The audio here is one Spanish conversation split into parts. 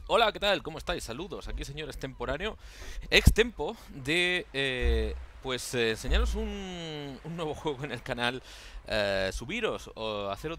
Hola, ¿qué tal? ¿Cómo estáis? Saludos, aquí señor extemporáneo, extempo de enseñaros un nuevo juego en el canal, subiros o hacer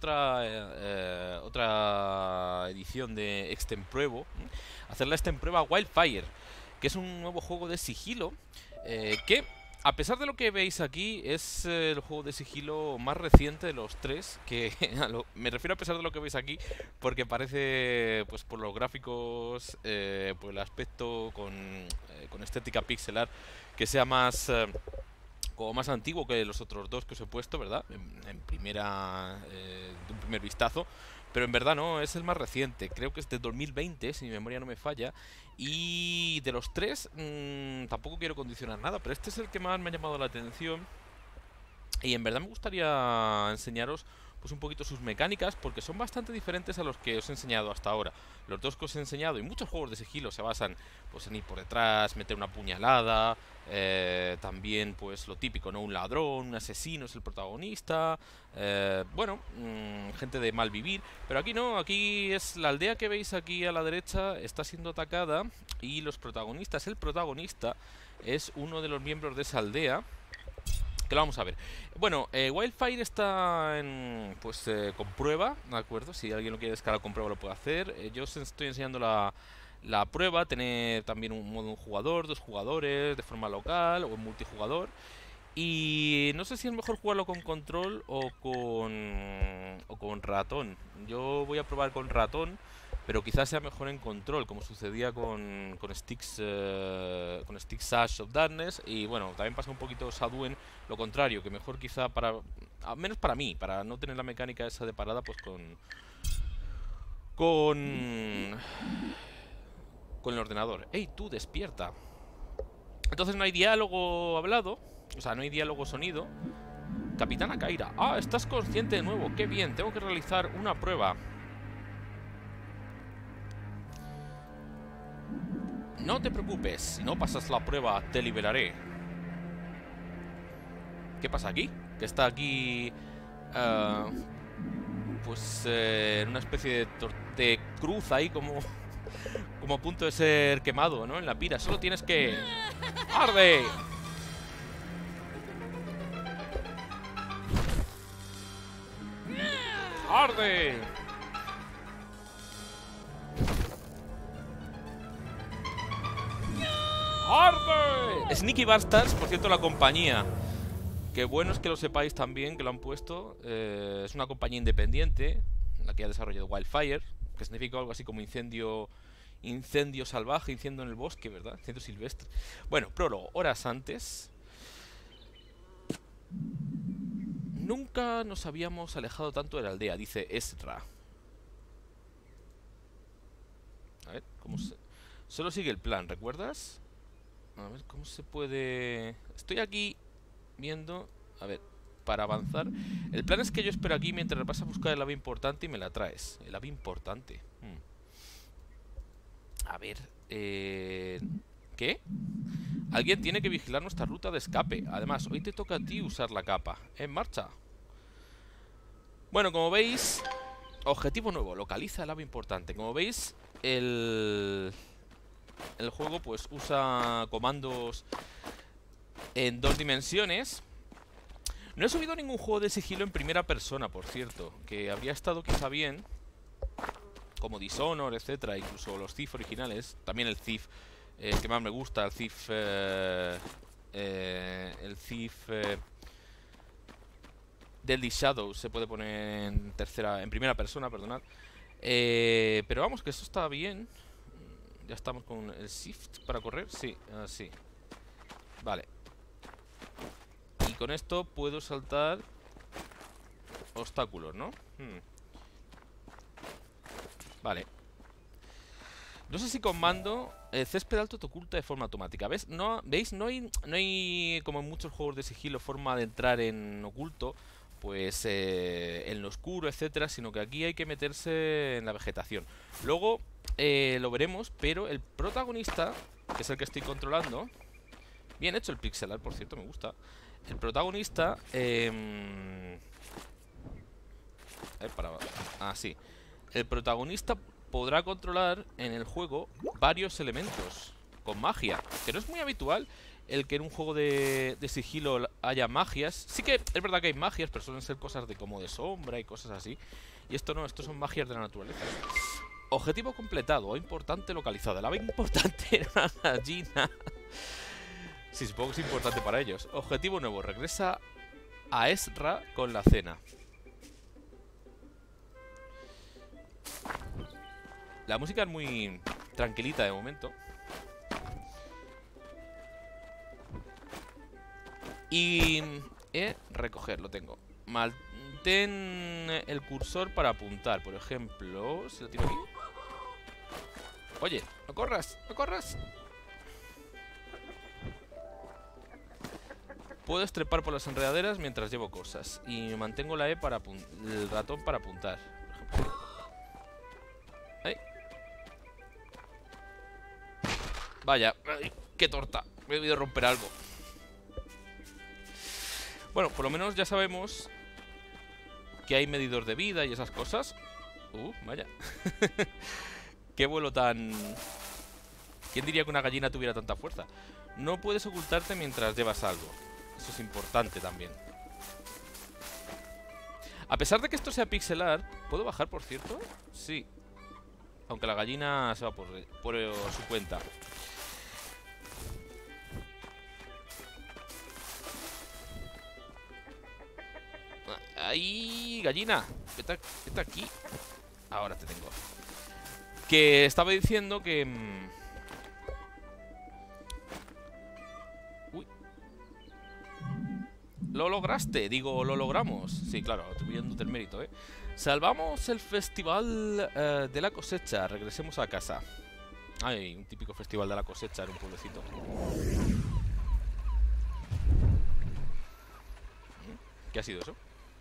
otra edición de Extempruevo, hacer la Extemprueba Wildfire, que es un nuevo juego de sigilo que, a pesar de lo que veis aquí, es el juego de sigilo más reciente de los tres. Que me refiero a pesar de lo que veis aquí, porque parece, pues por los gráficos, por el aspecto con estética pixelar, que sea más, como más antiguo que los otros dos que os he puesto, ¿verdad? De un primer vistazo. Pero en verdad no, es el más reciente. Creo que es de 2020, si mi memoria no me falla. Y de los tres, tampoco quiero condicionar nada, pero este es el que más me ha llamado la atención. Y en verdad me gustaría enseñaros pues un poquito sus mecánicas, porque son bastante diferentes a los que os he enseñado hasta ahora. Los dos que os he enseñado, y muchos juegos de sigilo se basan pues en ir por detrás, meter una puñalada, también pues lo típico, ¿no? Un ladrón, un asesino es el protagonista, gente de mal vivir. Pero aquí no, aquí es la aldea que veis aquí a la derecha, está siendo atacada y los protagonistas, el protagonista es uno de los miembros de esa aldea, que lo vamos a ver. Bueno, Wildfire está con prueba, ¿de acuerdo? Si alguien lo quiere descargar con prueba lo puede hacer. Yo os estoy enseñando la prueba. Tener también un modo un jugador, dos jugadores, de forma local o en multijugador. Y no sé si es mejor jugarlo con control o con ratón. Yo voy a probar con ratón, pero quizás sea mejor en control, como sucedía con Sticks Ash of Darkness. Y bueno, también pasa un poquito Saduen, lo contrario, que mejor quizá al menos para mí, para no tener la mecánica esa de parada, pues con, con el ordenador. ¡Ey, tú, despierta! Entonces no hay diálogo hablado, o sea, no hay diálogo sonido. Capitana Kaira. Ah, estás consciente de nuevo. Qué bien, tengo que realizar una prueba. No te preocupes, si no pasas la prueba te liberaré. ¿Qué pasa aquí? Que está aquí... eh, en una especie de cruz ahí como a punto de ser quemado, ¿no? En la pira. Solo tienes que... ¡Arde! ¡Arde! ¡Arde! Sneaky Bastards, por cierto, la compañía. Qué bueno es que lo sepáis también, que lo han puesto. Es una compañía independiente, la que ha desarrollado Wildfire, que significa algo así como incendio salvaje, incendio en el bosque, ¿verdad? Incendio silvestre. Bueno, prólogo. Horas antes, nunca nos habíamos alejado tanto de la aldea, dice Ezra. A ver, ¿cómo se...? Solo sigue el plan, ¿recuerdas? A ver, ¿cómo se puede...? Estoy aquí viendo... A ver, para avanzar. El plan es que yo espero aquí mientras vas a buscar el ave importante y me la traes. El ave importante. A ver... ¿Qué? Alguien tiene que vigilar nuestra ruta de escape. Además, hoy te toca a ti usar la capa. En marcha. Bueno, como veis... Objetivo nuevo. Localiza el ave importante. Como veis, el juego pues usa comandos en dos dimensiones. No he subido ningún juego de sigilo en primera persona, por cierto, que habría estado quizá bien, como Dishonor, etcétera, incluso los Thief originales, también el Thief, que más me gusta, el Thief, Deadly Shadows se puede poner en primera persona, perdonad. Pero vamos, que eso está bien. Ya estamos con el Shift para correr, sí, sí. Vale. Y con esto puedo saltar obstáculos, ¿no? Vale. No sé si con mando el césped alto te oculta de forma automática. ¿Ves? No, ¿veis? No hay como en muchos juegos de sigilo forma de entrar en oculto, pues en lo oscuro, etcétera, sino que aquí hay que meterse en la vegetación. Luego lo veremos, pero el protagonista, que es el que estoy controlando, bien hecho el pixelar, por cierto, me gusta. El protagonista, sí. El protagonista podrá controlar en el juego varios elementos con magia, que no es muy habitual el que en un juego de sigilo haya magias. Sí que es verdad que hay magias, pero suelen ser cosas de como de sombra y cosas así. Y esto no, esto son magias de la naturaleza. Objetivo completado, importante localizado. La ave importante era una gallina. Sí, supongo que es importante para ellos. Objetivo nuevo, regresa a Ezra con la cena. La música es muy tranquilita de momento. Y... recoger, lo tengo. Mantén el cursor para apuntar. Por ejemplo, si lo tiro aquí. Oye, no corras, no corras. Puedo trepar por las enredaderas mientras llevo cosas. Y mantengo la E para el ratón para apuntar. Por ejemplo. Ahí. Vaya, ay, qué torta. Me he debido romper algo. Bueno, por lo menos ya sabemos que hay medidor de vida y esas cosas. Vaya. Qué vuelo tan... ¿Quién diría que una gallina tuviera tanta fuerza? No puedes ocultarte mientras llevas algo. Eso es importante también. A pesar de que esto sea pixelar, ¿puedo bajar, por cierto? Sí. Aunque la gallina se va por su cuenta. ¡Ahí, gallina! Vete aquí. Ahora te tengo. Que estaba diciendo que... Uy. Lo lograste, digo, lo logramos. Sí, claro, atribuyéndote el mérito, ¿eh? Salvamos el festival de la cosecha. Regresemos a casa. Hay un típico festival de la cosecha en un pueblecito. ¿Qué ha sido eso?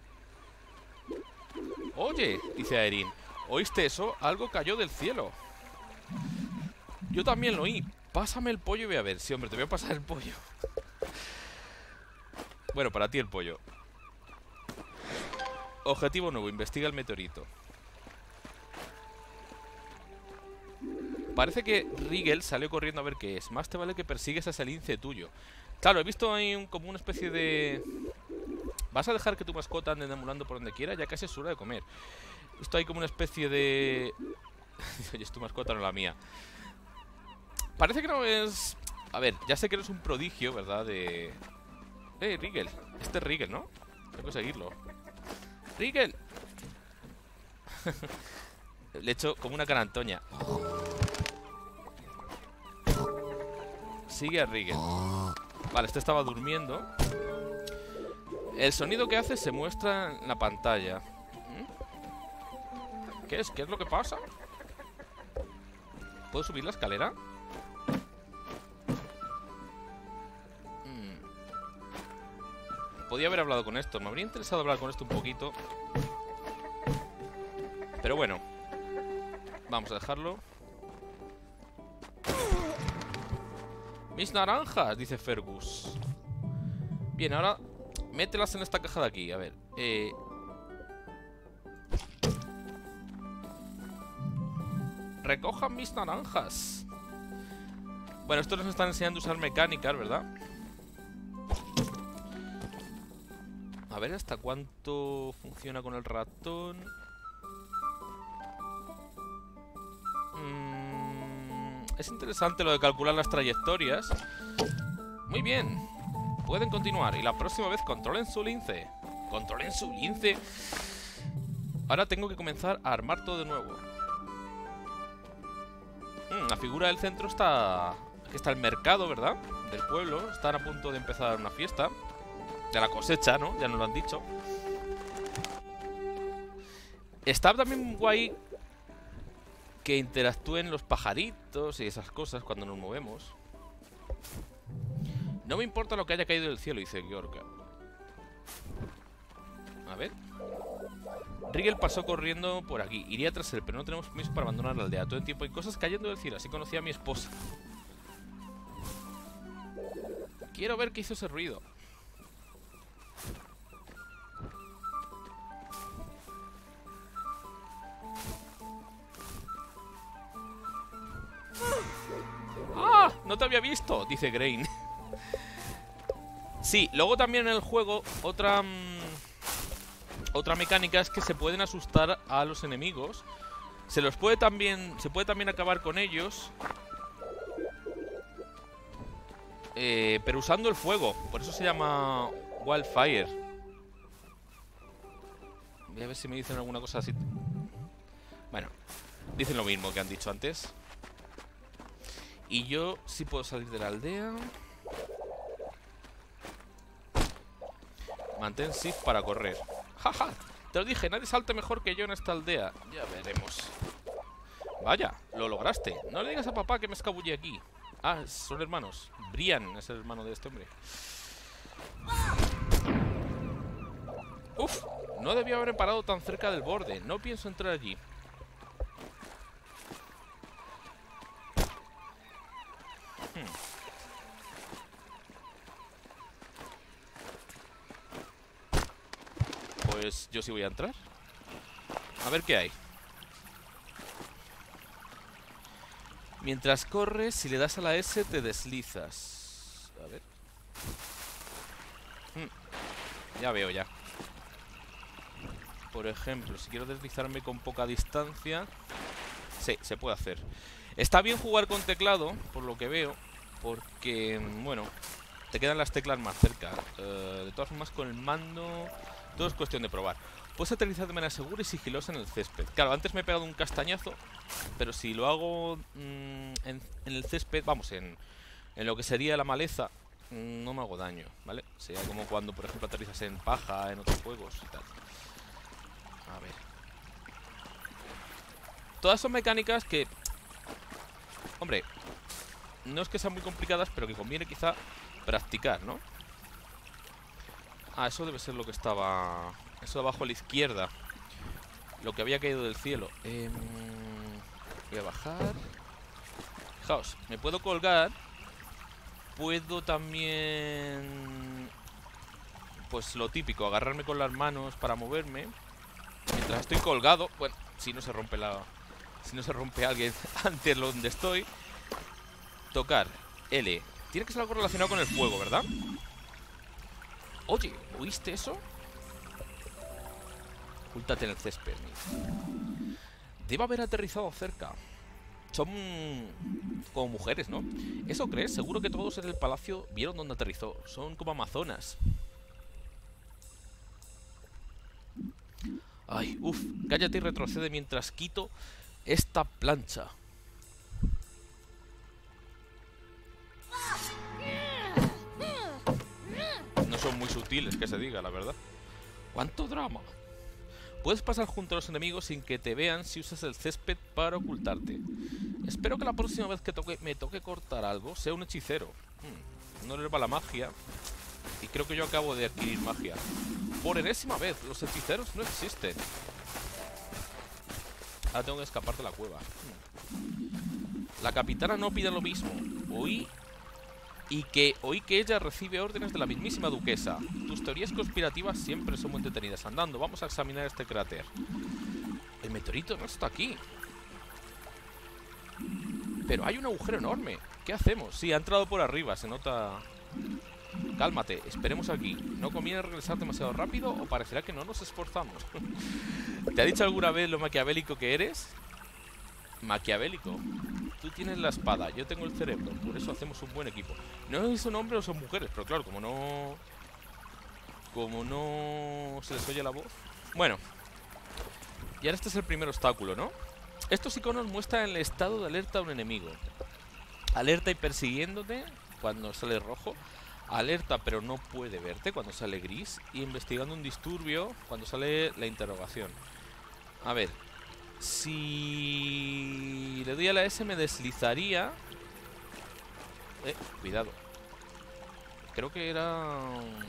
Oye, dice Aeryn, ¿oíste eso? Algo cayó del cielo. Yo también lo oí. Pásame el pollo y voy a ver. Sí, hombre, te voy a pasar el pollo. Bueno, para ti el pollo. Objetivo nuevo, investiga el meteorito. Parece que Rigel salió corriendo a ver qué es. Más te vale que persigues a ese lince tuyo. Claro, he visto ahí como una especie de... ¿Vas a dejar que tu mascota ande deambulando por donde quiera? Ya casi es hora de comer. Esto hay como una especie de... Oye, es tu mascota, no la mía. Parece que no es... A ver, ya sé que eres un prodigio, ¿verdad? De... Rigel. Este es Rigel, ¿no? Tengo que seguirlo. ¡Rigel! Le he hecho como una cara a Antonia. Sigue a Rigel. Vale, este estaba durmiendo. El sonido que hace se muestra en la pantalla. ¿Qué es? ¿Qué es lo que pasa? ¿Puedo subir la escalera? Podía haber hablado con esto. Me habría interesado hablar con esto un poquito. Pero bueno. Vamos a dejarlo. Mis naranjas, dice Fergus. Bien, ahora mételas en esta caja de aquí. A ver. Recojan mis naranjas. Bueno, esto nos están enseñando a usar mecánicas, ¿verdad? A ver hasta cuánto funciona con el ratón. Es interesante lo de calcular las trayectorias. Muy bien. Pueden continuar. Y la próxima vez controlen su lince. Controlen su lince. Ahora tengo que comenzar a armar todo de nuevo. La figura del centro está... Aquí está el mercado, ¿verdad? Del pueblo. Están a punto de empezar una fiesta. De la cosecha, ¿no? Ya nos lo han dicho. Está también guay que interactúen los pajaritos y esas cosas cuando nos movemos. No me importa lo que haya caído del cielo, dice Georgia. A ver. Rigel pasó corriendo por aquí. Iría tras él, pero no tenemos permiso para abandonar la aldea. Todo el tiempo hay cosas cayendo del cielo. Así conocí a mi esposa. Quiero ver qué hizo ese ruido. no te había visto, dice Grain. Sí, luego también en el juego otra mecánica es que se pueden asustar a los enemigos. Se puede también acabar con ellos, pero usando el fuego. Por eso se llama Wildfire. Voy a ver si me dicen alguna cosa así. Bueno, dicen lo mismo que han dicho antes. Y yo sí puedo salir de la aldea. Mantén shift para correr. Jaja, te lo dije, nadie salte mejor que yo en esta aldea. Ya veremos. Vaya, lo lograste. No le digas a papá que me escabullé aquí. Ah, son hermanos. Brian es el hermano de este hombre. Uf, no debía haber parado tan cerca del borde. No pienso entrar allí. Pues yo sí voy a entrar. A ver qué hay. Mientras corres, si le das a la S te deslizas. A ver. Ya veo ya. Por ejemplo, si quiero deslizarme con poca distancia. Sí, se puede hacer. Está bien jugar con teclado, por lo que veo, porque, bueno, te quedan las teclas más cerca. De todas formas, con el mando todo es cuestión de probar. Puedes aterrizar de manera segura y sigilosa en el césped. Claro, antes me he pegado un castañazo, pero si lo hago en el césped, vamos, en lo que sería la maleza, no me hago daño, ¿vale? Sería como cuando, por ejemplo, aterrizas en paja, en otros juegos y tal. A ver. Todas son mecánicas que, hombre, no es que sean muy complicadas, pero que conviene quizá practicar, ¿no? Ah, eso debe ser lo que estaba... Eso de abajo a la izquierda. Lo que había caído del cielo. Voy a bajar. Fijaos, me puedo colgar. Puedo también... Pues lo típico, agarrarme con las manos para moverme. Mientras estoy colgado. Bueno, si no se rompe la... Si no se rompe alguien antes de donde estoy. Tocar L. Tiene que ser algo relacionado con el fuego, ¿verdad? Oye, ¿oíste eso? Ocúltate en el césped. Debe haber aterrizado cerca. Son como mujeres, ¿no? ¿Eso crees? Seguro que todos en el palacio vieron dónde aterrizó. Son como amazonas. Ay, uff. Cállate y retrocede mientras quito esta plancha. No son muy sutiles, que se diga, la verdad. ¡Cuánto drama! Puedes pasar junto a los enemigos sin que te vean si usas el césped para ocultarte. Espero que la próxima vez que me toque cortar algo sea un hechicero. No le va la magia. Y creo que yo acabo de adquirir magia. Por enésima vez, los hechiceros no existen. Ahora tengo que escapar de la cueva. La capitana no pide lo mismo. Oí que ella recibe órdenes de la mismísima duquesa. Tus teorías conspirativas siempre son muy entretenidas. Andando, vamos a examinar este cráter. El meteorito no está aquí. Pero hay un agujero enorme. ¿Qué hacemos? Sí, ha entrado por arriba, se nota... Cálmate, esperemos aquí. ¿No conviene regresar demasiado rápido o parecerá que no nos esforzamos? ¿Te ha dicho alguna vez lo maquiavélico que eres? Maquiavélico. Tú tienes la espada, yo tengo el cerebro. Por eso hacemos un buen equipo. No sé si son hombres o son mujeres, pero claro, como no se les oye la voz. Bueno. Y ahora este es el primer obstáculo, ¿no? Estos iconos muestran el estado de alerta de un enemigo. Alerta y persiguiéndote cuando sale rojo. Alerta pero no puede verte cuando sale gris. Y investigando un disturbio cuando sale la interrogación. A ver. Si le doy a la S me deslizaría. Cuidado. Creo que era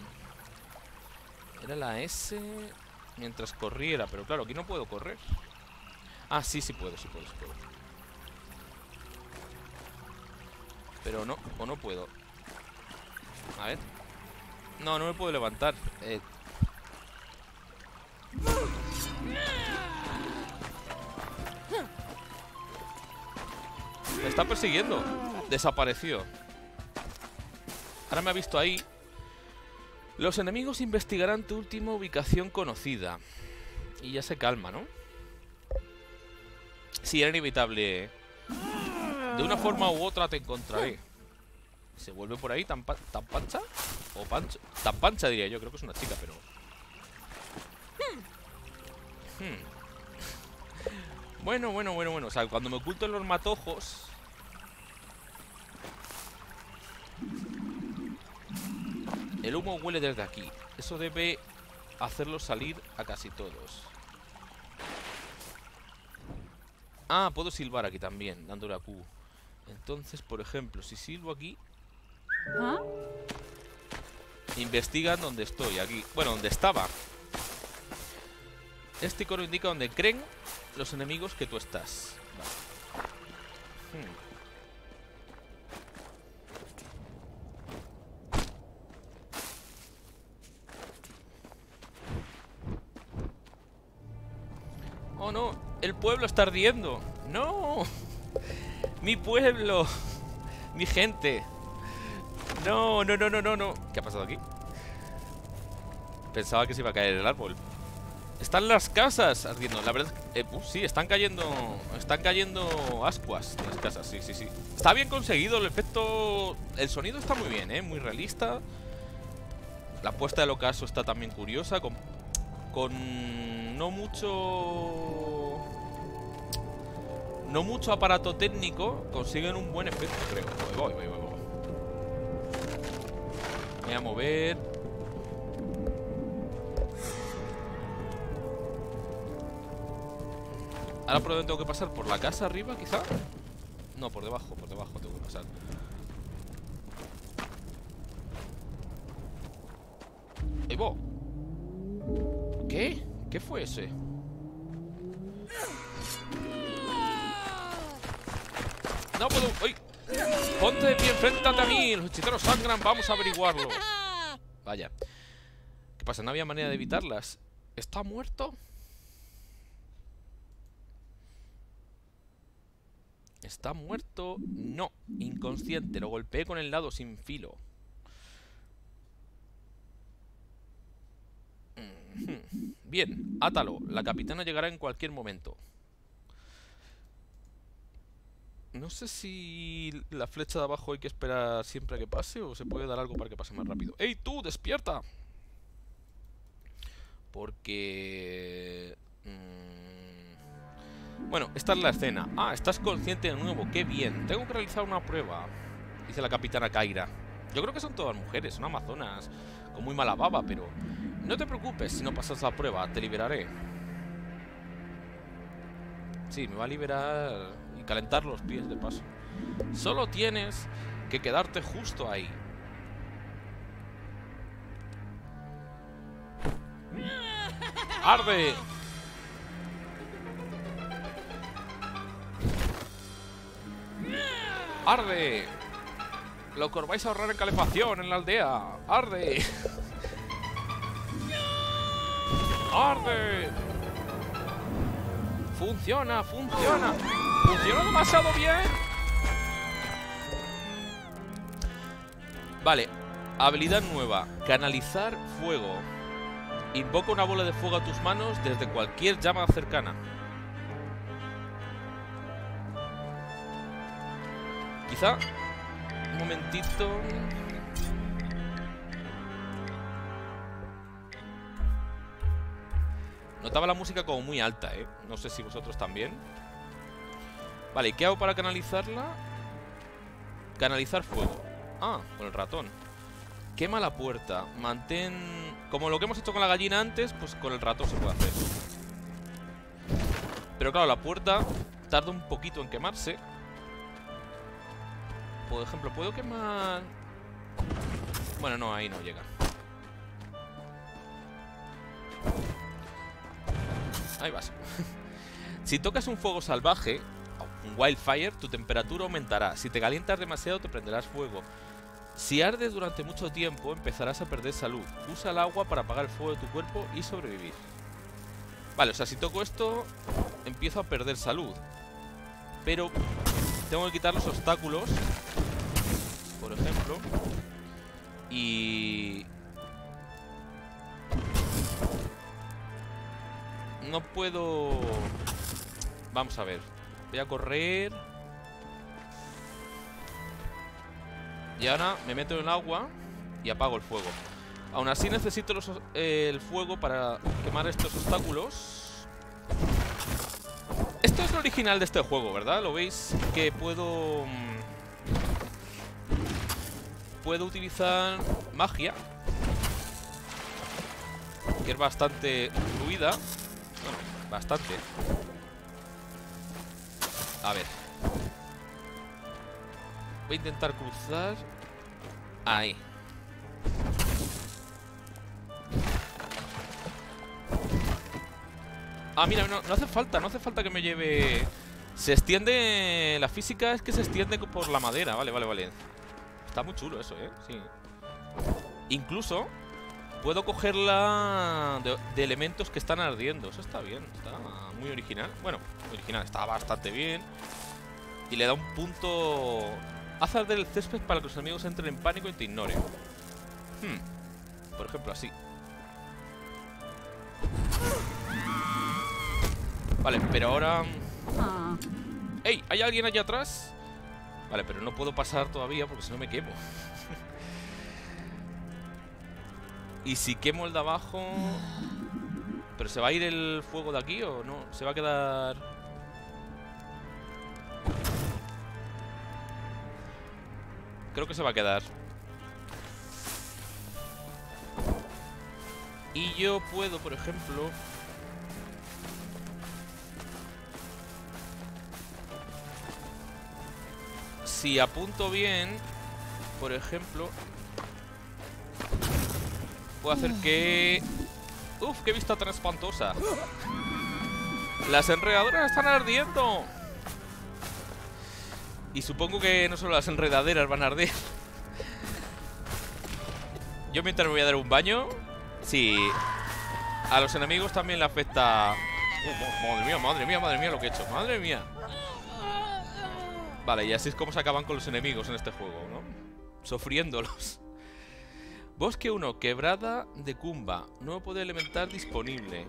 la S mientras corriera. Pero claro, aquí no puedo correr. Ah, sí puedo. Pero no, o no puedo. A ver. No me puedo levantar. Me está persiguiendo. Desapareció. Ahora me ha visto ahí. Los enemigos investigarán tu última ubicación conocida. Y ya se calma, ¿no? Sí, era inevitable. De una forma u otra te encontraré. ¿Se vuelve por ahí tan pancha? ¿O pancho? Tan pancha diría yo, creo que es una chica, pero... Bueno. O sea, cuando me oculto en los matojos... El humo huele desde aquí. Eso debe hacerlo salir a casi todos. Ah, puedo silbar aquí también, dándole a Q. Entonces, por ejemplo, si silbo aquí... ¿Ah? Investigan dónde estoy, aquí. Bueno, donde estaba. Este icono indica dónde creen los enemigos que tú estás. Vale. Oh no, el pueblo está ardiendo. No, mi pueblo, mi gente. No. ¿Qué ha pasado aquí? Pensaba que se iba a caer el árbol. Están las casas ardiendo. La verdad es que, sí, están cayendo ascuas las casas, sí. Está bien conseguido el efecto. El sonido está muy bien, muy realista. La puesta del ocaso está también curiosa. Con no mucho aparato técnico consiguen un buen efecto, creo. Voy. Voy a mover. Ahora por dónde tengo que pasar, por la casa arriba, quizá. No, por debajo tengo que pasar. ¡Evo! ¿Qué? ¿Qué fue ese? No puedo... ¡Uy! ¡Ponte de pie, enfréntate a mí! Los hechiceros sangran, vamos a averiguarlo. Vaya. ¿Qué pasa? ¿No había manera de evitarlas? ¿Está muerto? ¿Está muerto? No. Inconsciente. Lo golpeé con el lado sin filo. Bien, átalo. La capitana llegará en cualquier momento. No sé si la flecha de abajo hay que esperar siempre a que pase o se puede dar algo para que pase más rápido. ¡Ey, tú! ¡Despierta! Porque... Bueno, esta es la escena. Ah, estás consciente de nuevo. ¡Qué bien! Tengo que realizar una prueba, dice la capitana Kaira. Yo creo que son todas mujeres, son amazonas con muy mala baba, pero... No te preocupes si no pasas la prueba, te liberaré. Sí, me va a liberar y calentar los pies de paso. Solo tienes que quedarte justo ahí. ¡Arde! ¡Arde! Lo que os vais a ahorrar en calefacción en la aldea. ¡Arde! ¡Arde! ¡Funciona! ¡Funciona! ¡Funciona demasiado bien! Vale, habilidad nueva. Canalizar fuego. Invoca una bola de fuego a tus manos desde cualquier llama cercana. Quizá... Un momentito... Notaba la música como muy alta, ¿eh? No sé si vosotros también. Vale, ¿y qué hago para canalizarla? Canalizar fuego. Ah, con el ratón. Quema la puerta. Mantén... Como lo que hemos hecho con la gallina antes, pues con el ratón se puede hacer. Pero claro, la puerta tarda un poquito en quemarse. Por ejemplo, ¿puedo quemar...? Bueno, no, ahí no llega. Ahí vas. Si tocas un fuego salvaje, un wildfire, tu temperatura aumentará. Si te calientas demasiado, te prenderás fuego. Si ardes durante mucho tiempo, empezarás a perder salud. Usa el agua para apagar el fuego de tu cuerpo y sobrevivir. Vale, o sea, si toco esto, empiezo a perder salud. Pero tengo que quitar los obstáculos, por ejemplo. Y... no puedo... Vamos a ver. Voy a correr. Y ahora me meto en el agua y apago el fuego. Aún así necesito el fuego para quemar estos obstáculos. Esto es lo original de este juego, ¿verdad? Lo veis que puedo utilizar magia, que es bastante fluida. Bueno, bastante. A ver. Voy a intentar cruzar. Ahí. Ah, mira, no hace falta que me lleve... Se extiende... La física es que se extiende por la madera. Vale. Está muy chulo eso, sí. Incluso puedo cogerla de elementos que están ardiendo. Eso está bien, está muy original. Bueno, muy original, está bastante bien. Y le da un punto... Haz arder el césped para que los enemigos entren en pánico y te ignoren. Por ejemplo, así. Vale, pero ahora... ¡Ey! ¿Hay alguien allá atrás? Vale, pero no puedo pasar todavía porque si no me quemo. Y si quemo el de abajo... ¿Pero se va a ir el fuego de aquí o no? ¿Se va a quedar...? Creo que se va a quedar. Y yo puedo, por ejemplo... Si apunto bien, por ejemplo... Puedo hacer que... ¡Uf! ¡Qué vista tan espantosa! ¡Las enredaderas están ardiendo! Y supongo que no solo las enredaderas van a arder. Yo mientras me voy a dar un baño. Sí. A los enemigos también le afecta... madre mía lo que he hecho. Madre mía. Vale, y así es como se acaban con los enemigos en este juego, ¿no? Sufriéndolos. Bosque 1, quebrada de Kumba. Nuevo poder elemental disponible.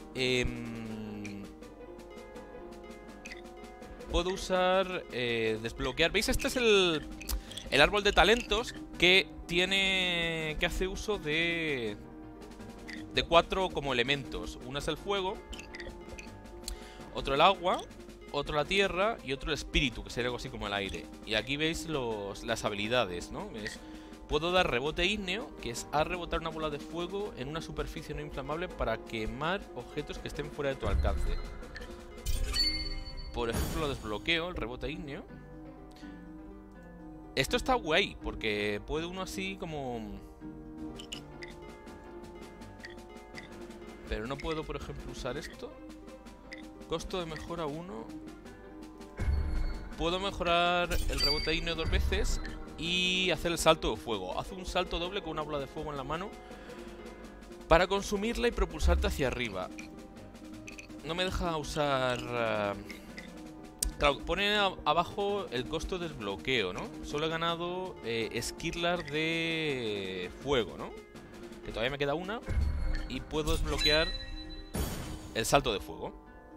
Puedo usar... desbloquear. ¿Veis? Este es el árbol de talentos que tiene... que hace uso de 4 como elementos. Uno es el fuego, otro el agua, otro la tierra y otro el espíritu, que sería algo así como el aire. Y aquí veis las habilidades, ¿no? ¿Ves? Puedo dar rebote ígneo, que es a rebotar una bola de fuego en una superficie no inflamable para quemar objetos que estén fuera de tu alcance. Por ejemplo, lo desbloqueo, el rebote ígneo. Esto está guay, porque puede uno así como... Pero no puedo, por ejemplo, usar esto. Costo de mejora 1. Puedo mejorar el rebote ígneo 2 veces y hacer el salto de fuego. Haz un salto doble con una bola de fuego en la mano para consumirla y propulsarte hacia arriba. No me deja usar... Claro, pone abajo el costo de desbloqueo, ¿no? Solo he ganado Skirlar de fuego, ¿no? Que todavía me queda una. Y puedo desbloquear el salto de fuego.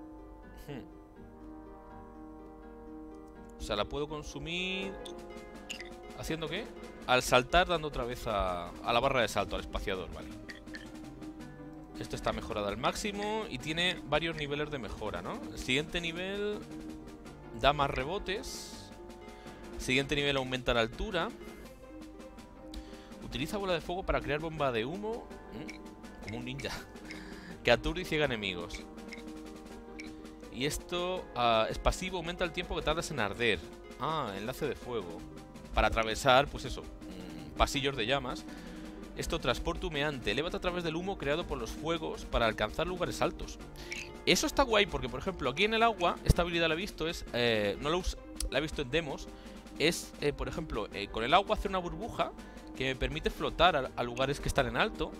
O sea, la puedo consumir... ¿Haciendo qué? Al saltar, dando otra vez a la barra de salto, al espaciador, vale. Esto está mejorado al máximo y tiene varios niveles de mejora, ¿no? El siguiente nivel... da más rebotes. Siguiente nivel aumenta la altura. Utiliza bola de fuego para crear bomba de humo. Como un ninja. Que aturde y ciega enemigos. Y esto es pasivo, aumenta el tiempo que tardas en arder. Ah, enlace de fuego. Para atravesar, pues eso, pasillos de llamas. Esto, transporte humeante. Elévate a través del humo creado por los fuegos para alcanzar lugares altos. Eso está guay porque, por ejemplo, aquí en el agua, esta habilidad la he visto, la he visto en demos. Es, por ejemplo, con el agua hacer una burbuja que me permite flotar a lugares que están en alto.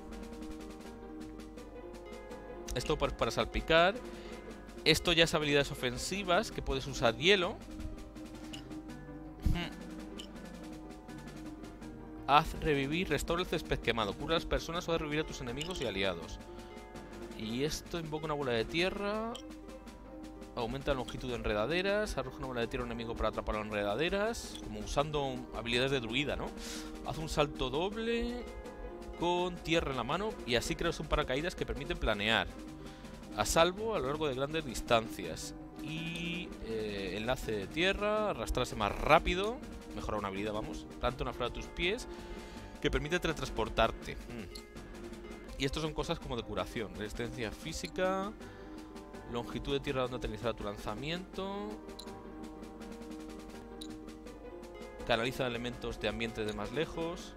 Esto para salpicar. Esto ya es habilidades ofensivas, que puedes usar hielo. Haz revivir, restaura el césped quemado, cura a las personas o haz revivir a tus enemigos y aliados. Y esto invoca una bola de tierra. Aumenta la longitud de enredaderas. Arroja una bola de tierra a un enemigo para atrapar a enredaderas. Como usando habilidades de druida, ¿no? Haz un salto doble con tierra en la mano y así creas un paracaídas que permite planear a salvo a lo largo de grandes distancias. Y enlace de tierra, arrastrarse más rápido, mejorar una habilidad, vamos. Planta una flor a tus pies que permite teletransportarte. Y estos son cosas como de curación, resistencia física, longitud de tierra donde aterrizar tu lanzamiento, canaliza elementos de ambiente de más lejos.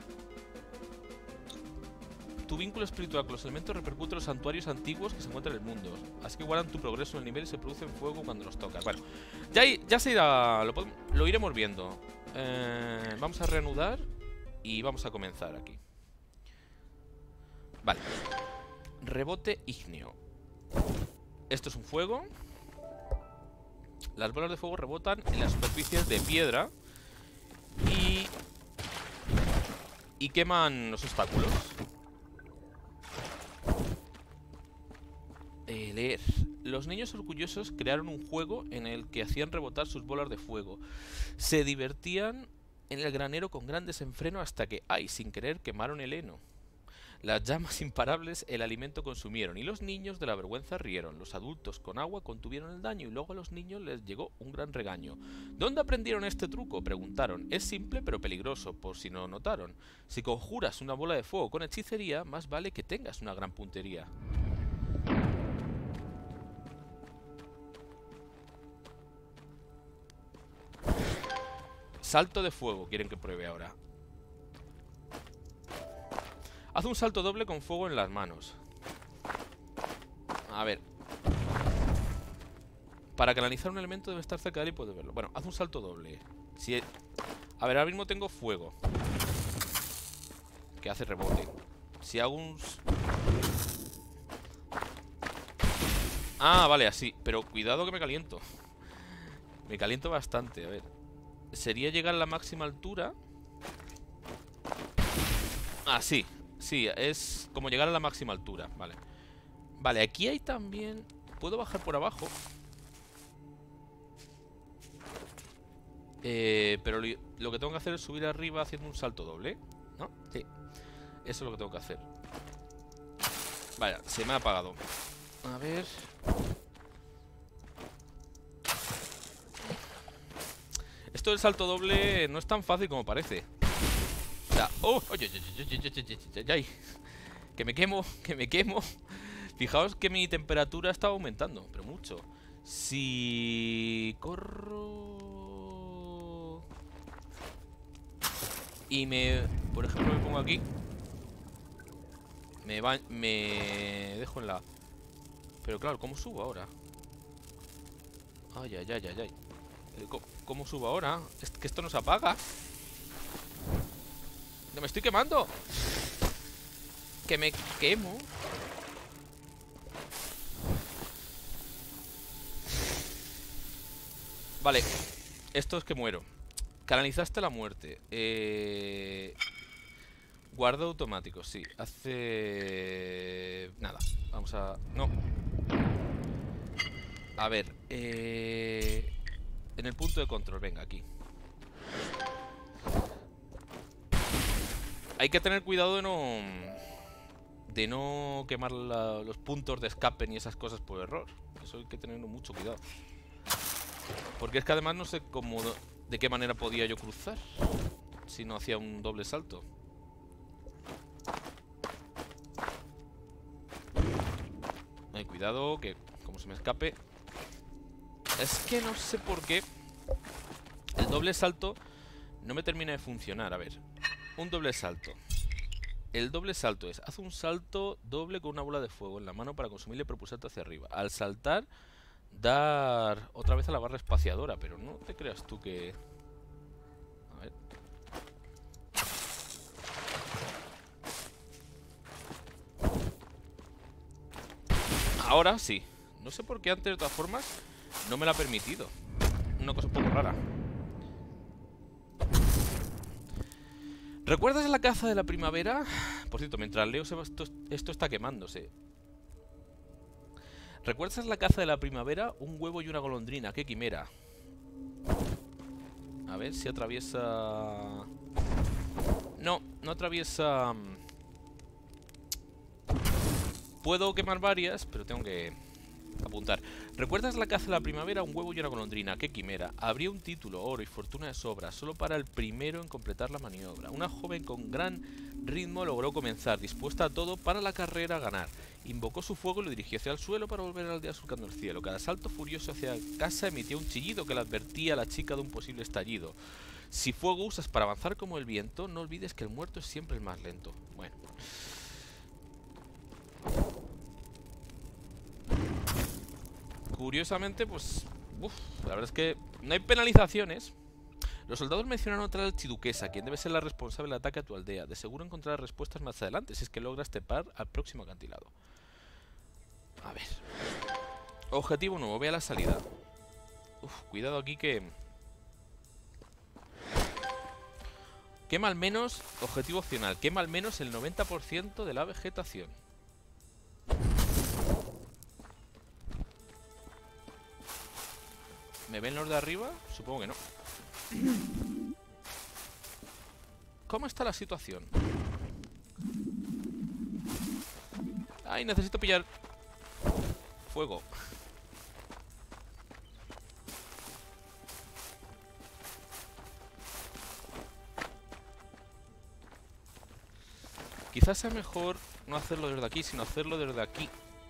Tu vínculo espiritual con los elementos repercute en los santuarios antiguos que se encuentran en el mundo. Así que guardan tu progreso en el nivel y se producen fuego cuando los tocas. Bueno, ya se irá. Lo iremos viendo. Vamos a reanudar y vamos a comenzar aquí. Vale. Rebote ígneo. Esto es un fuego. Las bolas de fuego rebotan en las superficies de piedra y queman los obstáculos. Leer. Los niños orgullosos crearon un juego en el que hacían rebotar sus bolas de fuego. Se divertían en el granero con gran desenfreno hasta que, ay, sin querer, quemaron el heno. Las llamas imparables el alimento consumieron y los niños de la vergüenza rieron. Los adultos con agua contuvieron el daño y luego a los niños les llegó un gran regaño. ¿Dónde aprendieron este truco?, preguntaron. Es simple pero peligroso, por si no lo notaron. Si conjuras una bola de fuego con hechicería, más vale que tengas una gran puntería. Salto de fuego, quieren que pruebe ahora. Haz un salto doble con fuego en las manos. A ver. Para canalizar un elemento debe estar cerca de él y puedes verlo. Bueno, haz un salto doble. A ver, ahora mismo tengo fuego, que hace rebote. Si hago un... Ah, vale, así. Pero cuidado que me caliento. Me caliento bastante, a ver. Sería llegar a la máxima altura. Ah, sí. Sí, es como llegar a la máxima altura. Vale. Vale, aquí hay también... ¿Puedo bajar por abajo? Pero lo que tengo que hacer es subir arriba haciendo un salto doble, ¿no? Sí. Eso es lo que tengo que hacer. Vaya, se me ha apagado. A ver... Esto del salto doble no es tan fácil como parece. O sea, ¡oh! ¡Oye! Que me quemo, que me quemo. Fijaos que mi temperatura está aumentando, pero mucho. Si corro y por ejemplo, me pongo aquí, me dejo en la... Pero claro, ¿cómo subo ahora? Ay, ay, ay, ay, ay. ¿Cómo subo ahora? Es que esto no se apaga. ¡No, me estoy quemando! ¡Que me quemo! Vale. Esto es que muero. Canalizaste la muerte. Guardo automático, sí. Hace... Nada. Vamos a... No. A ver. En el punto de control, venga, aquí. Hay que tener cuidado de no quemar los puntos de escape ni esas cosas por error. Eso hay que tener mucho cuidado. Porque es que además no sé de qué manera podía yo cruzar si no hacía un doble salto. Cuidado, que como se me escape... Es que no sé por qué el doble salto no me termina de funcionar. A ver, un doble salto. El doble salto es, haz un salto doble con una bola de fuego en la mano para consumirle y propulsarte hacia arriba. Al saltar, dar otra vez a la barra espaciadora, pero no te creas tú que... A ver. Ahora sí. No sé por qué antes, de todas formas, no me lo ha permitido. Una cosa un poco rara. ¿Recuerdas la caza de la primavera? Por cierto, mientras leo esto está quemándose. ¿Recuerdas la caza de la primavera? Un huevo y una golondrina. ¡Qué quimera! A ver si atraviesa... No, no atraviesa... Puedo quemar varias, pero tengo que apuntar. ¿Recuerdas la caza de la primavera? Un huevo y una golondrina. ¡Qué quimera! Habría un título, oro y fortuna de sobra, solo para el primero en completar la maniobra. Una joven con gran ritmo logró comenzar, dispuesta a todo para la carrera a ganar. Invocó su fuego y lo dirigió hacia el suelo para volver al día surcando el cielo. Cada salto furioso hacia casa emitía un chillido que le advertía a la chica de un posible estallido. Si fuego usas para avanzar como el viento, no olvides que el muerto es siempre el más lento. Bueno. Curiosamente, pues... la verdad es que no hay penalizaciones. Los soldados mencionan otra archiduquesa, quien debe ser la responsable del ataque a tu aldea. De seguro encontrarás respuestas más adelante, si es que logras trepar al próximo acantilado. A ver. Objetivo nuevo, ve a la salida. Cuidado aquí que... Quema al menos... Objetivo opcional. Quema al menos el 90% de la vegetación. ¿Me ven los de arriba? Supongo que no. ¿Cómo está la situación? Ay, necesito pillar fuego. Quizás sea mejor no hacerlo desde aquí, sino hacerlo desde aquí.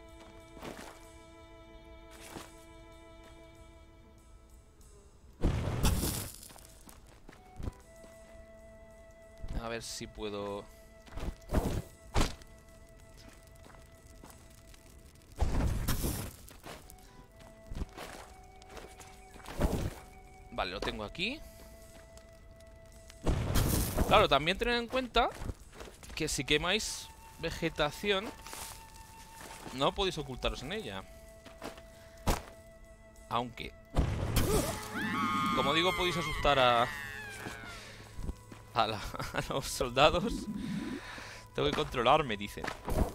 A ver si puedo... Vale, lo tengo aquí. Claro, también tened en cuenta que si quemáis vegetación, no podéis ocultaros en ella. Aunque, como digo, podéis asustar a los soldados. Tengo que controlarme, dicen.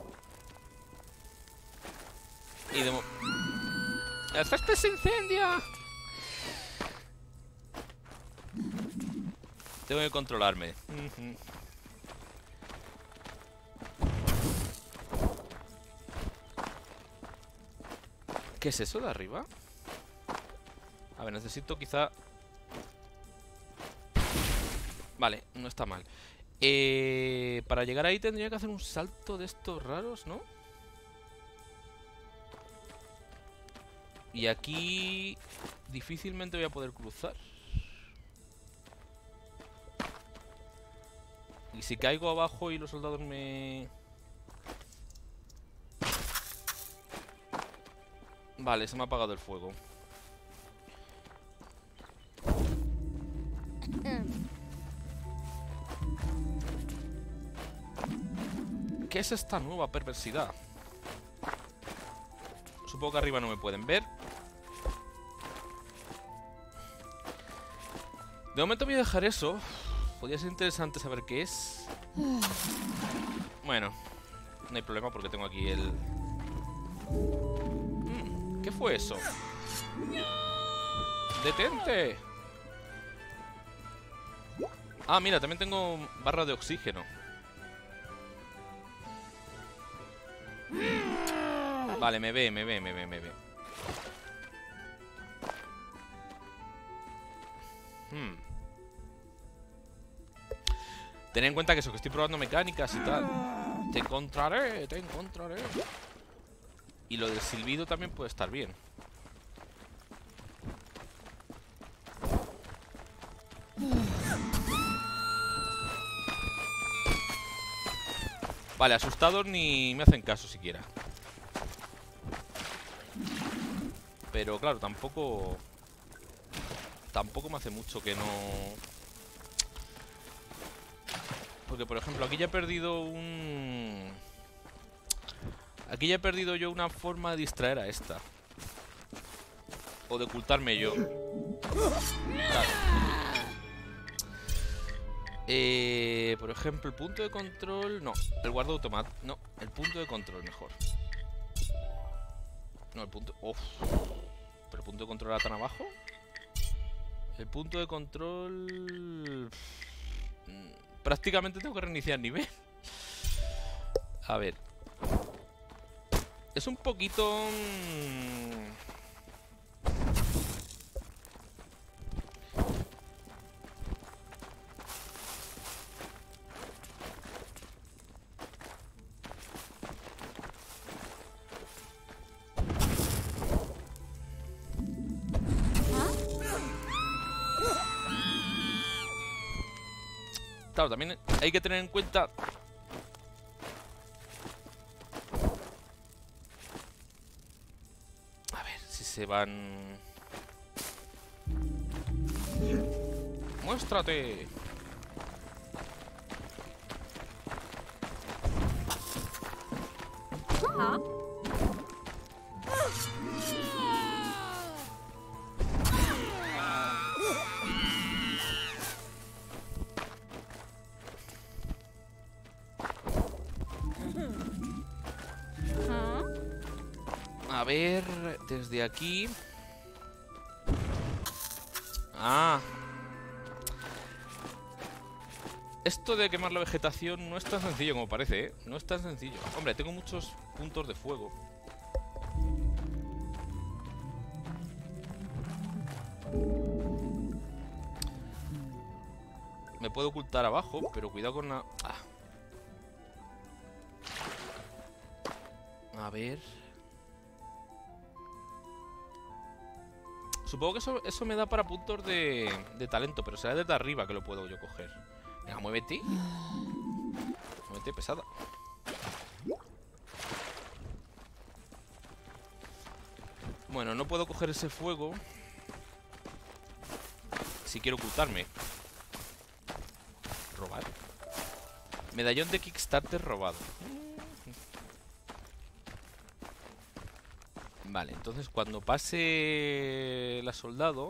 Y de ¡el césped se incendia! Tengo que controlarme. ¿Qué es eso de arriba? A ver, necesito quizá... Vale, no está mal. Para llegar ahí tendría que hacer un salto de estos raros, ¿no? Y aquí... difícilmente voy a poder cruzar. Y si caigo abajo y los soldados me... Vale, se me ha apagado el fuego. ¿Qué es esta nueva perversidad? Supongo que arriba no me pueden ver. De momento voy a dejar eso. Podría ser interesante saber qué es. Bueno, no hay problema porque tengo aquí el... ¿Qué fue eso? ¡Detente! Ah, mira, también tengo barra de oxígeno. Vale, me ve. Ten en cuenta que eso, que estoy probando mecánicas y tal. Te encontraré. Y lo del silbido también puede estar bien. Vale, asustados ni me hacen caso siquiera. Pero claro, tampoco me hace mucho que no... Porque por ejemplo, aquí ya he perdido un... Aquí ya he perdido yo una forma de distraer a esta. O de ocultarme yo. Claro. Por ejemplo, el punto de control... No, el guarda automático... No, el punto de control mejor. No, el punto... Uf. ¿Pero el punto de control era tan abajo? El punto de control... Prácticamente tengo que reiniciar nivel. A ver. Es un poquito... Claro, también hay que tener en cuenta... A ver si se van... ¡Muéstrate! A ver, desde aquí... Ah. Esto de quemar la vegetación no es tan sencillo como parece, ¿eh? No es tan sencillo. Hombre, tengo muchos puntos de fuego. Me puedo ocultar abajo, pero cuidado con la... Ah. A ver... Supongo que eso me da para puntos de talento, pero será desde arriba que lo puedo yo coger. Venga, muévete. Muévete, pesada. Bueno, no puedo coger ese fuego si quiero ocultarme. Robar. Medallón de Kickstarter robado. Vale, entonces cuando pase la soldado...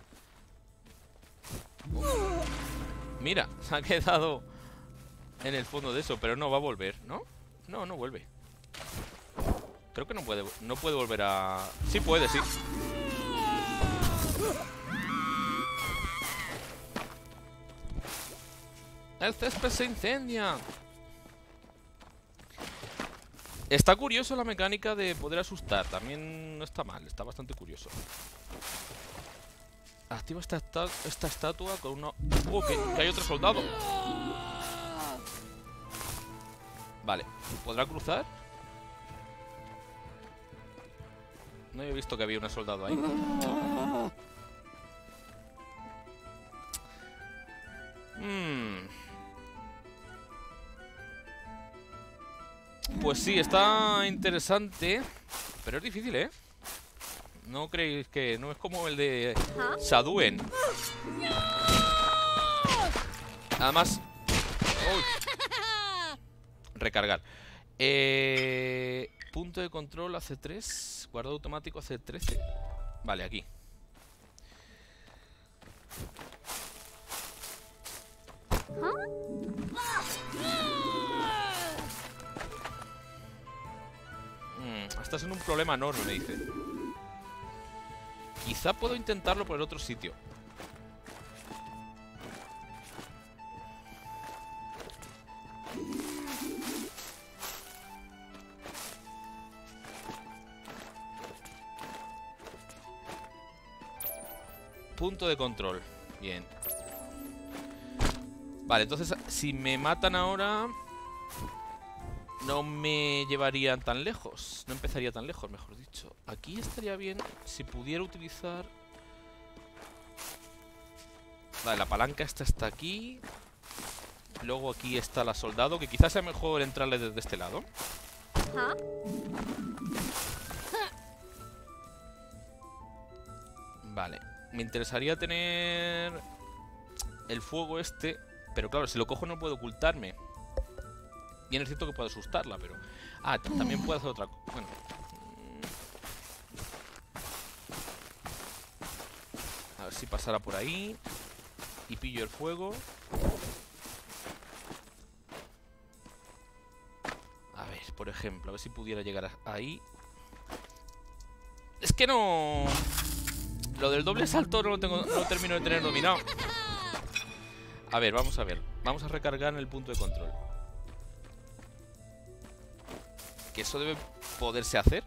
Mira, se ha quedado en el fondo de eso, pero no va a volver, ¿no? No, no vuelve. Creo que no puede volver a... Sí puede, sí. ¡El césped se incendia! Está curioso la mecánica de poder asustar. También no está mal, está bastante curioso. Activa esta estatua con una... ¡Oh, que hay otro soldado! Vale, ¿podrá cruzar? No he visto que había un soldado ahí. Pues sí, está interesante, pero es difícil, ¿eh? No creéis que... No es como el de Shaduen. Además... ¡Uy! Recargar. Punto de control hace 3. Guardado automático hace 13. Vale, aquí. Estás en un problema enorme, me dice. Quizá puedo intentarlo por el otro sitio. Punto de control. Bien. Vale, entonces si me matan ahora... No me llevarían tan lejos. No empezaría tan lejos, mejor dicho. Aquí estaría bien si pudiera utilizar... Vale, la palanca esta está aquí. Luego aquí está la soldado, que quizás sea mejor entrarle desde este lado. Vale. Me interesaría tener el fuego este. Pero claro, si lo cojo no puedo ocultarme. Bien es cierto que puedo asustarla, pero... Ah, también puedo hacer otra cosa. Bueno. A ver si pasara por ahí. Y pillo el fuego. por ejemplo. A ver si pudiera llegar ahí. Es que no... Lo del doble salto no lo termino de tener dominado. A ver, vamos a ver. Vamos a recargar en el punto de control. Que eso debe poderse hacer.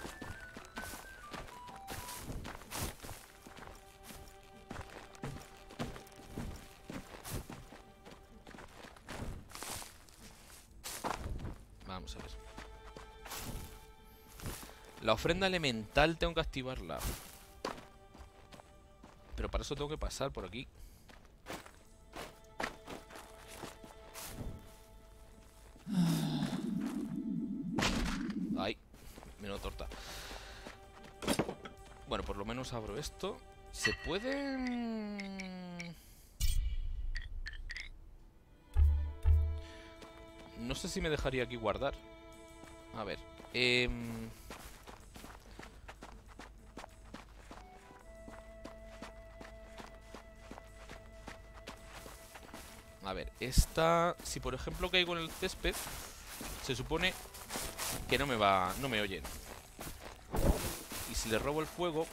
Vamos a ver. La ofrenda elemental tengo que activarla. Pero para eso tengo que pasar por aquí. Ay, menuda torta. Bueno, por lo menos abro esto. ¿Se puede...? No sé si me dejaría aquí guardar. A ver. A ver, esta... Si por ejemplo caigo en el césped, se supone que no me oyen. Y si le robo el fuego...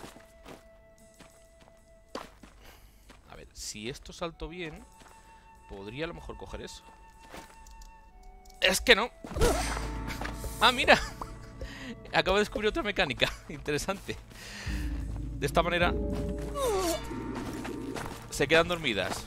A ver, si esto salto bien, podría a lo mejor coger eso. ¡Es que no! ¡Ah, mira! Acabo de descubrir otra mecánica interesante. De esta manera se quedan dormidas.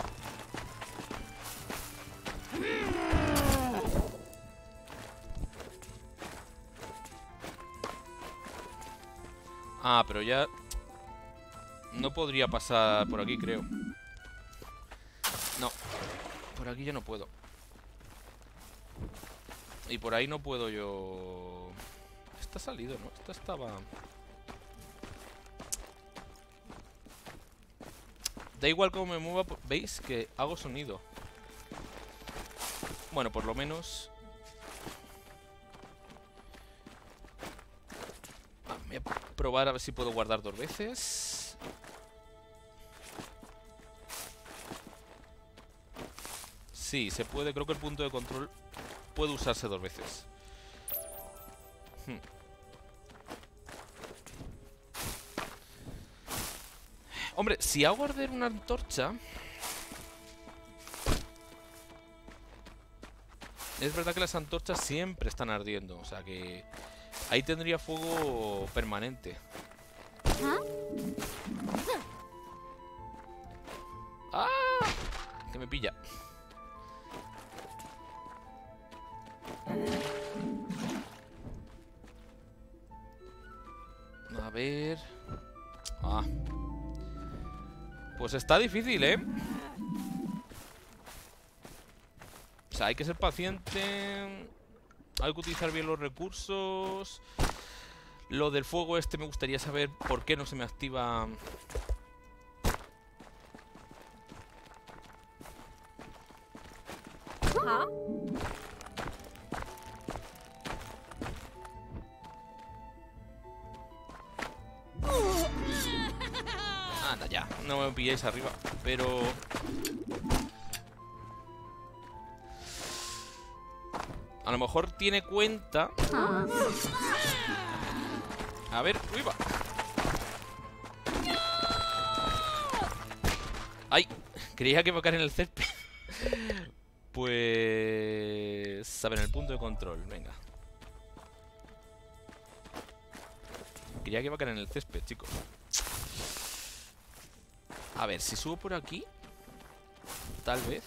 Ah, pero ya no podría pasar por aquí, creo. No, por aquí ya no puedo. Y por ahí no puedo yo... Esta ha salido, ¿no? Esta estaba... Da igual cómo me mueva, ¿veis? Que hago sonido. Bueno, por lo menos... Voy a probar a ver si puedo guardar 2 veces. Sí, se puede. Creo que el punto de control puede usarse 2 veces. Hombre, si hago arder una antorcha... Es verdad que las antorchas siempre están ardiendo. O sea que... Ahí tendría fuego permanente. ¡Ah! Que me pilla. A ver... Ah. Pues está difícil, ¿eh? O sea, hay que ser paciente. Hay que utilizar bien los recursos. Lo del fuego este me gustaría saber por qué no se me activa. Anda ya, no me pilláis arriba. Pero... A lo mejor tiene cuenta. A ver, ¡uy, va! ¡Ay! Creía que iba a caer en el césped. Pues... A ver, en el punto de control, venga. Creía que iba a caer en el césped, chicos. A ver, si subo por aquí, tal vez.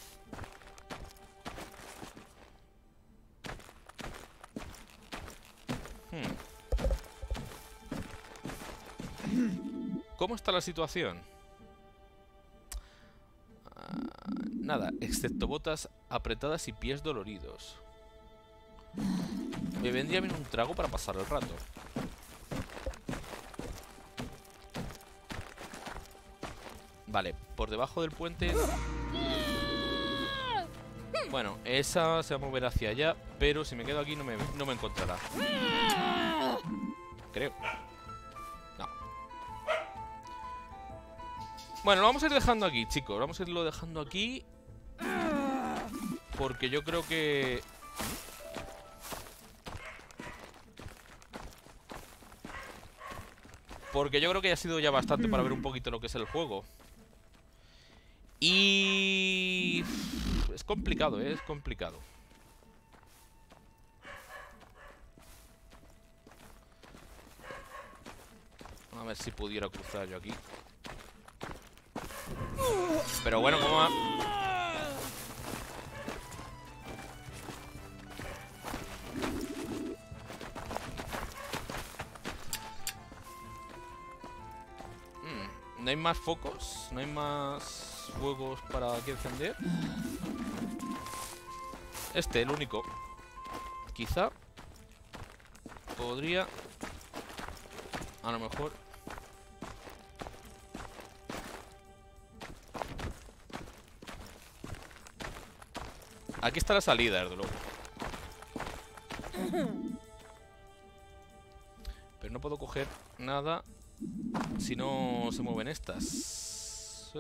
¿Cómo está la situación? Nada, excepto botas apretadas y pies doloridos. Me vendría bien un trago para pasar el rato. Vale, por debajo del puente... Bueno, esa se va a mover hacia allá, pero si me quedo aquí no me encontrará. Creo. No. Bueno, lo vamos a ir dejando aquí, chicos. Vamos a irlo dejando aquí. Porque yo creo que... Porque yo creo que ha sido ya bastante para ver un poquito lo que es el juego. Y... es complicado, ¿eh? Es complicado. A ver si pudiera cruzar yo aquí. Pero bueno, ¿cómo va? ¿No hay más focos? ¿No hay más fuegos para aquí encender? Este, el único. Quizá podría... a lo mejor... aquí está la salida, desde luego. Pero no puedo coger nada si no se mueven estas.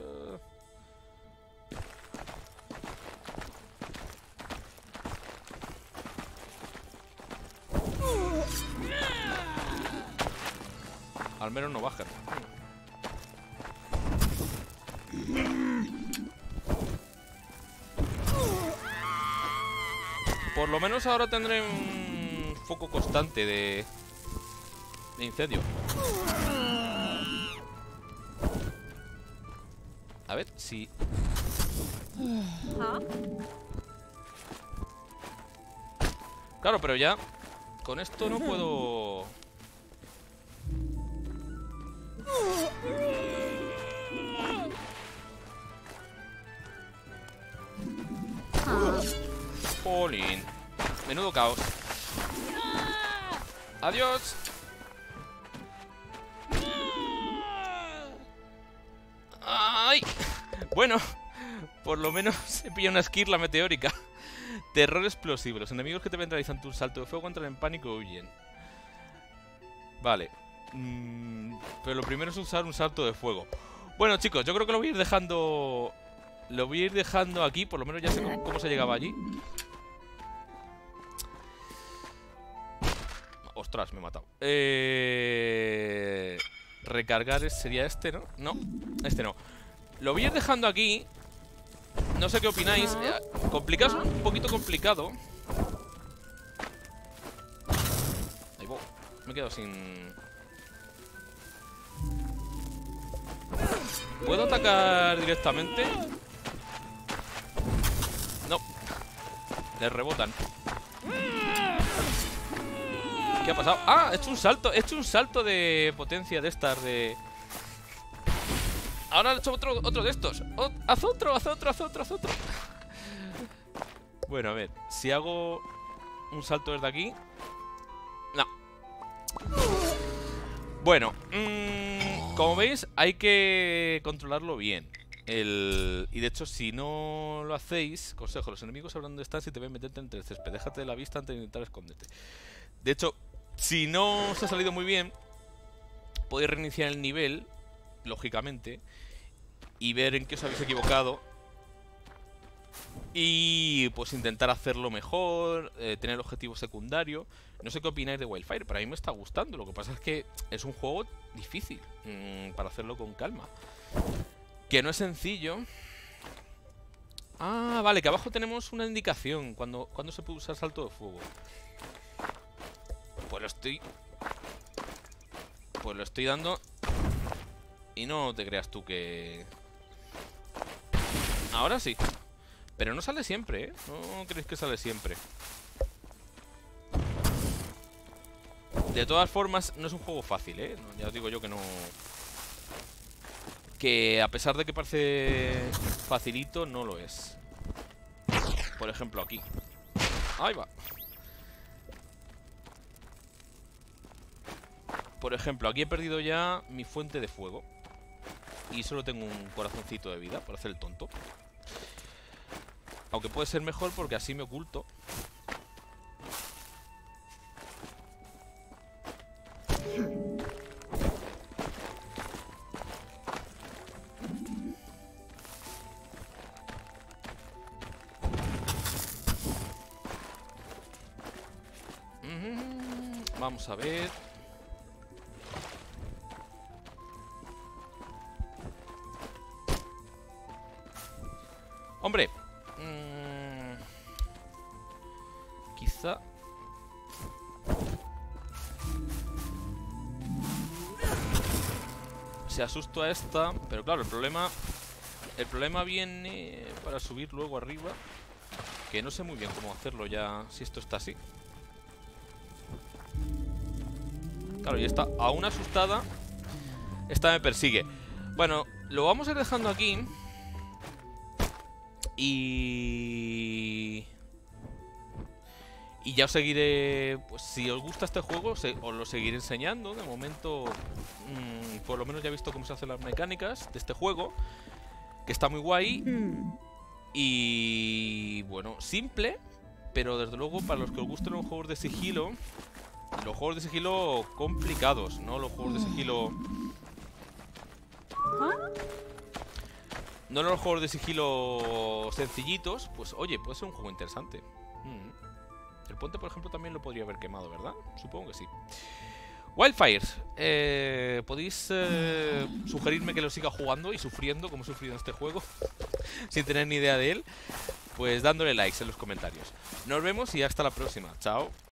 Al menos no bajan. Por lo menos ahora tendré un foco constante de incendio. A ver si... claro, pero ya con esto no puedo... Jolín. Menudo caos. Adiós. ¡Ay! Bueno, por lo menos se pilla una esquirla meteórica. Terror explosivo. Los enemigos que te ven realizando un salto de fuego entran en pánico y huyen. Vale. Pero lo primero es usar un salto de fuego. Bueno, chicos, yo creo que lo voy a ir dejando... lo voy a ir dejando aquí. Por lo menos ya sé cómo se llegaba allí. Ostras, me he matado. Recargar sería este, ¿no? No, este no. Lo voy a ir dejando aquí. No sé qué opináis. Complicado, un poquito complicado. Ahí voy. Me he quedado sin... ¿puedo atacar directamente? No. Le rebotan. ¿Qué ha pasado? ¡Ah! He hecho un salto. He hecho un salto de potencia de estas de... ahora he hecho otro de estos. Haz otro, haz otro, haz otro, haz otro. Bueno, a ver. Si hago un salto desde aquí... no. Bueno. Como veis, hay que controlarlo bien. Y de hecho, si no lo hacéis... consejo, los enemigos sabrán dónde están si te ven meterte entre el césped. Déjate de la vista antes de intentar esconderte. De hecho, si no os ha salido muy bien, podéis reiniciar el nivel, lógicamente, y ver en qué os habéis equivocado. Y pues intentar hacerlo mejor, tener el objetivo secundario. No sé qué opináis de Wildfire, pero a mí me está gustando. Lo que pasa es que es un juego difícil para hacerlo con calma. Que no es sencillo. Ah, vale, que abajo tenemos una indicación cuando se puede usar salto de fuego. Pues lo estoy dando. Y no te creas tú que... ahora sí. Pero no sale siempre, ¿eh? No creéis que sale siempre. De todas formas, no es un juego fácil, ¿eh? Ya os digo yo que no... que a pesar de que parece facilito, no lo es. Por ejemplo, aquí. Ahí va. Por ejemplo, aquí he perdido ya mi fuente de fuego. Y solo tengo un corazoncito de vida para hacer el tonto. Aunque puede ser mejor porque así me oculto. Vamos a ver. Hombre, quizá... se asustó a esta, pero claro, el problema viene para subir luego arriba, que no sé muy bien cómo hacerlo ya si esto está así. Claro, y está aún asustada. Esta me persigue. Bueno, lo vamos a ir dejando aquí. Y ya os seguiré. Pues si os gusta este juego, os lo seguiré enseñando. De momento, por lo menos ya he visto cómo se hacen las mecánicas de este juego, que está muy guay. Y bueno, simple, pero desde luego para los que os gusten los juegos de sigilo, los juegos de sigilo complicados, no los juegos de sigilo... No los juegos de sigilo sencillitos, pues oye, puede ser un juego interesante. El puente, por ejemplo, también lo podría haber quemado, ¿verdad? Supongo que sí. Wildfires, podéis sugerirme que lo siga jugando y sufriendo como he sufrido en este juego sin tener ni idea de él, pues dándole likes en los comentarios. Nos vemos y hasta la próxima. Chao.